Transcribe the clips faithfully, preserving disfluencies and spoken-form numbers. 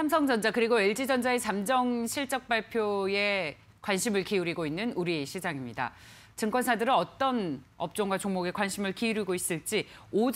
삼성전자 그리고 엘지전자의 잠정 실적 발표에 관심을 기울이고 있는 우리 시장입니다. 증권사들은 어떤 업종과 종목에 관심을 기울이고 있을지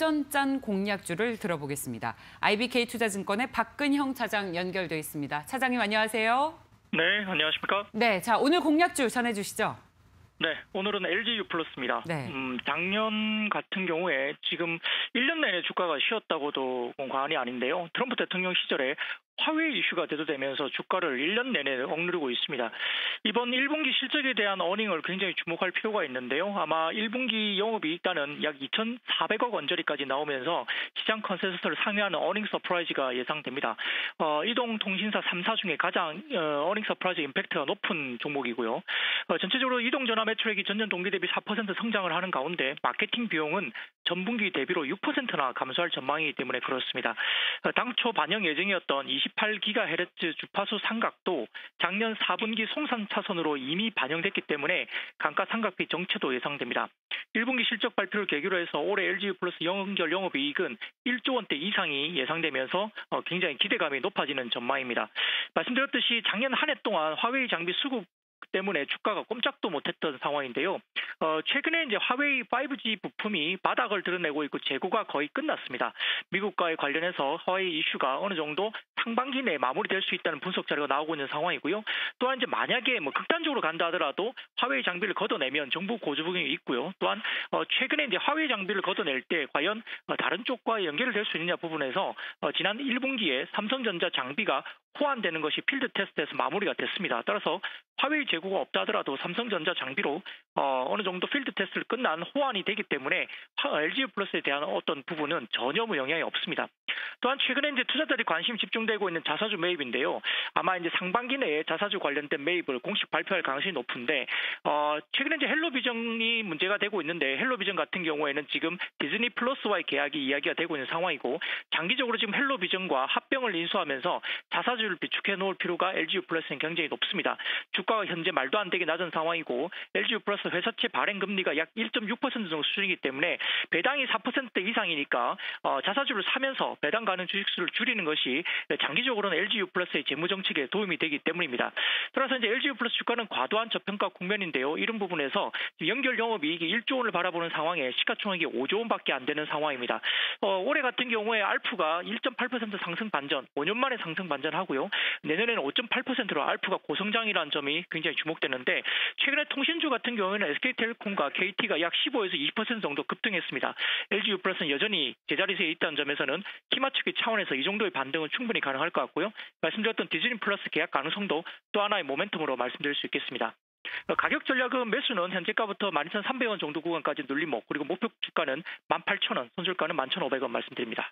오전짠 공략주를 들어보겠습니다. 아이비케이투자증권의 박근형 차장 연결돼 있습니다. 차장님 안녕하세요. 네, 안녕하십니까? 네, 자 오늘 공략주 전해주시죠. 네, 오늘은 엘지유플러스입니다. 네. 음, 작년 같은 경우에 지금 일 년 내내 주가가 쉬었다고도 과언이 아닌데요. 트럼프 대통령 시절에 화웨이 이슈가 대두되면서 주가를 일 년 내내 억누르고 있습니다. 이번 일 분기 실적에 대한 어닝을 굉장히 주목할 필요가 있는데요. 아마 일 분기 영업이익단은 약 이천사백억 원저리까지 나오면서 시장 컨센서스를 상회하는 어닝 서프라이즈가 예상됩니다. 어, 이동통신사 삼 사 중에 가장 어, 어닝 서프라이즈 임팩트가 높은 종목이고요. 어, 전체적으로 이동전화 매출액이 전년 동기 대비 사 퍼센트 성장을 하는 가운데 마케팅 비용은 전분기 대비로 육 퍼센트나 감소할 전망이기 때문에 그렇습니다. 어, 당초 반영 예정이었던 이십팔 기가헤르츠 주파수 상각도 작년 사 분기 송산 차선으로 이미 반영됐기 때문에 감가상각비 정체도 예상됩니다. 일 분기 실적 발표를 계기로 해서 올해 엘지유플러스 연결 영업이익은 일조 원대 이상이 예상되면서 굉장히 기대감이 높아지는 전망입니다. 말씀드렸듯이 작년 한 해 동안 화웨이 장비 수급 때문에 주가가 꼼짝도 못했던 상황인데요. 어, 최근에 이제 화웨이 파이브지 부품이 바닥을 드러내고 있고 재고가 거의 끝났습니다. 미국과의 관련해서 화웨이 이슈가 어느 정도 상반기 내에 마무리될 수 있다는 분석 자료가 나오고 있는 상황이고요. 또한 이제 만약에 뭐 극단적으로 간다 하더라도 화웨이 장비를 걷어내면 정부 고주 부분이 있고요. 또한 어, 최근에 이제 화웨이 장비를 걷어낼 때 과연 어, 다른 쪽과 연결이 될 수 있느냐 부분에서 어, 지난 일 분기에 삼성전자 장비가 호환되는 것이 필드 테스트에서 마무리가 됐습니다. 따라서 화웨이 재고가 없다 하더라도 삼성전자 장비로 어, 어느 정도 필드 테스트를 끝난 호환이 되기 때문에 엘지유플러스에 대한 어떤 부분은 전혀 영향이 없습니다. 또한 최근에 이제 투자자들이 관심 집중되고 있는 자사주 매입인데요. 아마 이제 상반기 내에 자사주 관련된 매입을 공식 발표할 가능성이 높은데 어, 최근에 이제 헬로비전이 문제가 되고 있는데 헬로비전 같은 경우에는 지금 디즈니 플러스와의 계약이 이야기가 되고 있는 상황이고 장기적으로 지금 헬로비전과 합병을 인수하면서 자사주를 비축해 놓을 필요가 엘지유플러스는 굉장히 높습니다. 주가가 현재 말도 안 되게 낮은 상황이고 엘지유플러스 회사채 발행 금리가 약 일 점 육 퍼센트 정도 수준이기 때문에 배당이 사 퍼센트 이상이니까 어, 자사주를 사면서 배당 가능 주식수를 줄이는 것이 장기적으로는 엘지유플러스의 재무 정책에 도움이 되기 때문입니다. 따라서 이제 엘지유플러스 주가는 과도한 저평가 국면인데요. 이런 부분에서 연결 영업이익이 일조 원을 바라보는 상황에 시가총액이 오조 원밖에 안 되는 상황입니다. 어, 올해 같은 경우에 알프가 일 점 팔 퍼센트 상승 반전, 오 년 만에 상승 반전하고요. 내년에는 오 점 팔 퍼센트로 알프가 고성장이라는 점이 굉장히 주목되는데 최근에 통신주 같은 경우에는 에스케이텔콤과 케이티가 약 십오에서 이십 퍼센트 정도 급등했습니다. 엘지유플러스는 여전히 제자리에 있다는 점에서는 키 맞추기 차원에서 이 정도의 반등은 충분히 가능할 것 같고요. 말씀드렸던 디즈니 플러스 계약 가능성도 또 하나의 모멘텀으로 말씀드릴 수 있겠습니다. 가격 전략은 매수는 현재가부터 만 이천삼백 원 정도 구간까지 눌림목, 그리고 목표 주가는 만 팔천 원, 손절가는 만 천오백 원 말씀드립니다.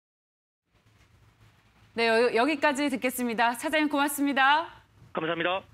네, 여기까지 듣겠습니다. 차장님 고맙습니다. 감사합니다.